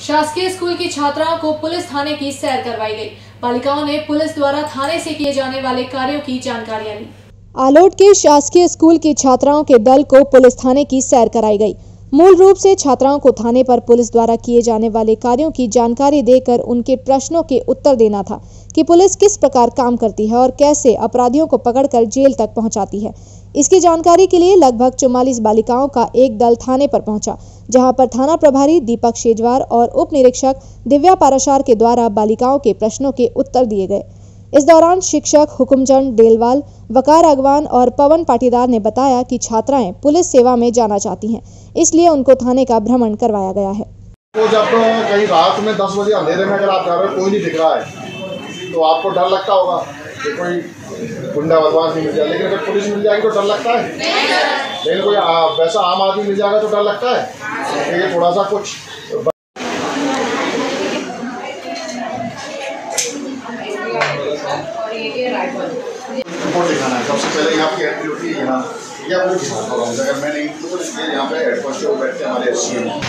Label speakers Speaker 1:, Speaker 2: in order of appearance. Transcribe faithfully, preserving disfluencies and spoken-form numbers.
Speaker 1: शासकीय स्कूल की छात्राओं को पुलिस थाने की सैर करवाई गई। बालिकाओं ने पुलिस द्वारा थाने से किए जाने वाले कार्यों की जानकारियां ली।
Speaker 2: आलोट के शासकीय स्कूल की छात्राओं के दल को पुलिस थाने की सैर कराई गई। मूल रूप से छात्राओं को थाने पर पुलिस द्वारा किए जाने वाले कार्यों की जानकारी देकर उनके प्रश्नों के उत्तर देना था कि पुलिस किस प्रकार काम करती है और कैसे अपराधियों को पकड़कर जेल तक पहुंचाती है। इसकी जानकारी के लिए लगभग चौवालीस बालिकाओं का एक दल थाने पर पहुंचा, जहां पर थाना प्रभारी दीपक शेजवार और उप निरीक्षक दिव्या पाराशार के द्वारा बालिकाओं के प्रश्नों के उत्तर दिए गए। इस दौरान शिक्षक हुकुमचंद डेलवाल, वकार अगवान और पवन पाटीदार ने बताया कि छात्राएं पुलिस सेवा में जाना चाहती हैं, इसलिए उनको थाने का भ्रमण करवाया गया है।
Speaker 3: तो जब कहीं रात में दस बजे अंधेरे में अगर आप जा रहे हो, कोई नहीं दिख रहा है, तो आपको डर लगता होगा कि कोई गुंडा बदमाश नहीं मिल जाए। लेकिन अगर पुलिस मिल जाएगी तो डर लगता है, लेकिन कोई वैसा आम आदमी मिल जाएगा तो डर लगता है। ये थोड़ा सा कुछ रिपोर्ट दिखाना है। सबसे पहले यहाँ की एंट्री होती है, यहाँ या वो दिखाता हूँ। अगर मैं नहीं तो इसलिए यहाँ पे हेड कांस्टेबल बैठते हैं हमारे एस सी में।